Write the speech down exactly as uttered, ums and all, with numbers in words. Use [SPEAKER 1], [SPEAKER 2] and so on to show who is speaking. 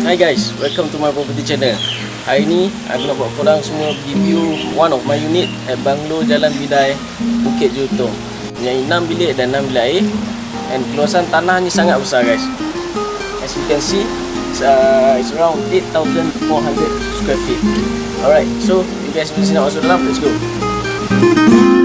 [SPEAKER 1] Hi guys, welcome to my property channel. Hari ni aku nak buat korang semua pergi view one of my unit at Bungalow Jalan Bidai, Bukit Jelutong. Punya enam bilik dan enam bilik air. And keluasan tanah ni sangat besar guys. As you can see, it's, uh, it's around eight thousand four hundred square feet. Alright, so you guys mesti nak masuk dalam, let's go.